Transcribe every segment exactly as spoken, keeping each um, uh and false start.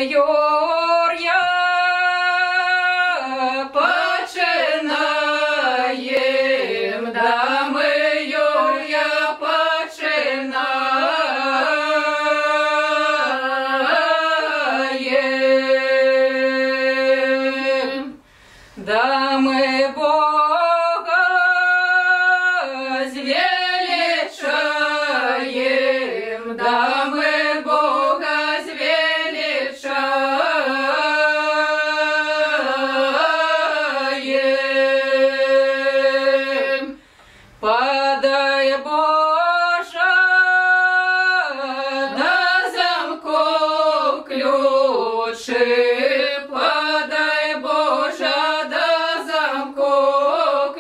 Юр'я починаєм, да ми Юр'я починаєм, да ми Бога звеличаєм, да ми Бога звеличаєм. Подай, Боже, до замков ключи, подай, Боже, до замков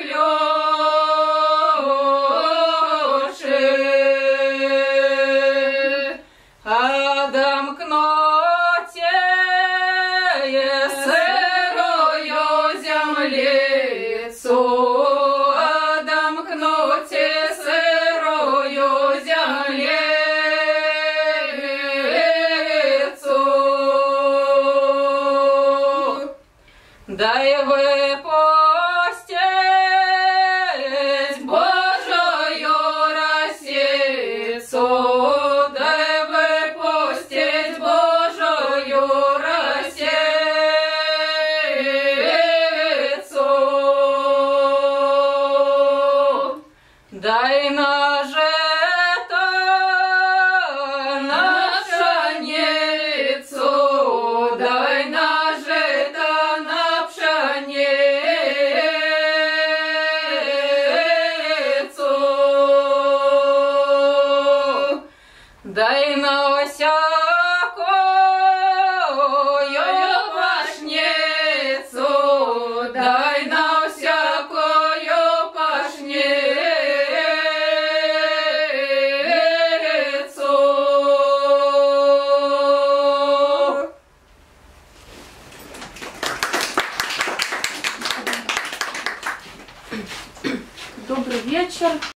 ключи, одомкноте сырою землицу, одомкноте сырою землицу, дай выпустить Божию росицу, дай выпустить Божию росицу, дай на жито, на пшеницу, дай на жито, на пшеницу, дай на всякую пашницу, дай на всякую пашницу. Добрый вечер.